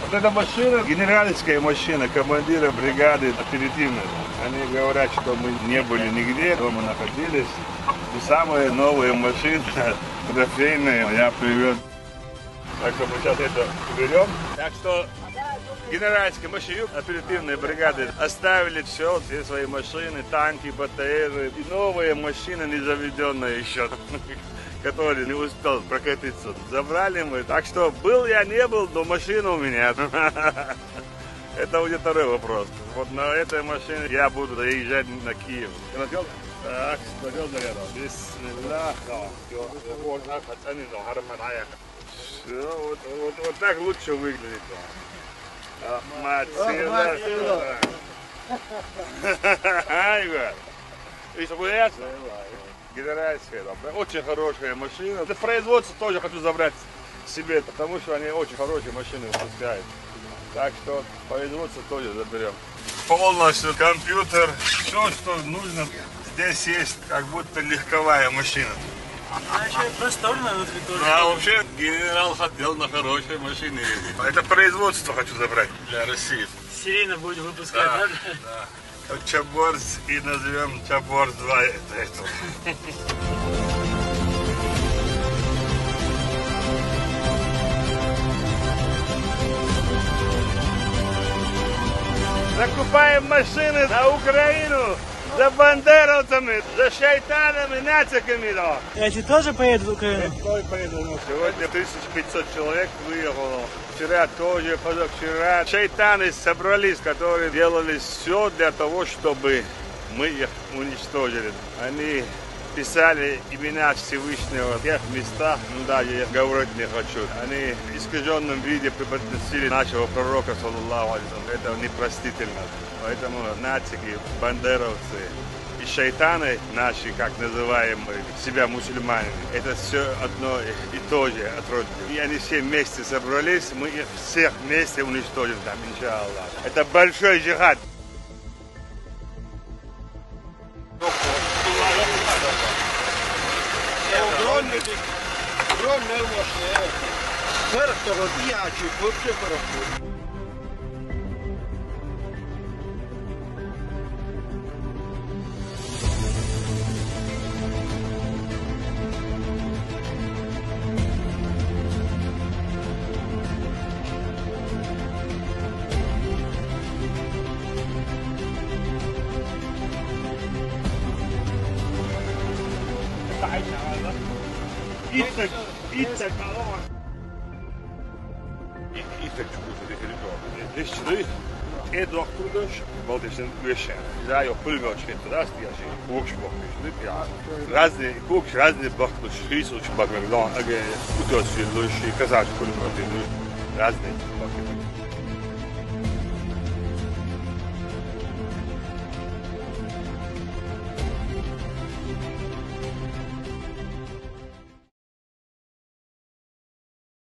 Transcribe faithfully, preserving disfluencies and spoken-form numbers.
Вот эта машина, генеральская машина командира бригады оперативной. Они говорят, что мы не были нигде, дома находились. И самая новая машина, трофейная, я привез. Так что мы сейчас это уберем. Так что генеральские машины оперативной бригады оставили все, все свои машины, танки, БТРы. И новые машины, не заведенные еще, которые не успел прокатиться. Забрали мы. Так что был я, не был, но машина у меня. Это уже второй вопрос. Вот на этой машине я буду доезжать на Киев. Так, смотрел зарядом. Бисмилlah. Все, вот, вот, вот так лучше выглядит. Мацила. Генеральская, очень хорошая машина. Это производство тоже хочу забрать себе, потому что они очень хорошие машины выпускают. Так что производство тоже заберем. Полностью компьютер, все, что нужно, здесь есть, как будто легковая машина. А еще просторно внутри тоже. А вообще генерал хотел на хорошей машине ездить. Это производство хочу забрать для России. Серийно будет выпускать, да? Да. Да. Чаборс и назовем Чаборс два. Это, это. Закупаем машины на Украину за бандеровцами, за шайтанами, нациками. Да. Эти тоже поедут в Украину? Эти поедут. Сегодня тысяча пятьсот человек выехало. Вчера тоже, позавчера. Шайтаны собрались, которые делали все для того, чтобы мы их уничтожили. Они писали имена Всевышнего в тех местах, ну да, я говорить не хочу. Они в искаженном виде преподносили нашего пророка, саллаллаху алейхи. Это непростительно. Поэтому нацики, бандеровцы и шайтаны наши, как называем себя мусульманами, это все одно и то же отродье. И они все вместе собрались, мы их всех вместе уничтожим там, иншаллах. Это большой джихад. Огромная машина. Хорошо, ячик, вообще хорошо. İttek, ittek. İttek çıkıyor. E doktordaş, балдешен вещи. Да, я пыльгач, это раз, я же кукш бахнешь, я разные кукш, разные бахнешь, рисуч бахнешь, да, аге, кутос, лучше казаш пыльгач, разные бахнешь.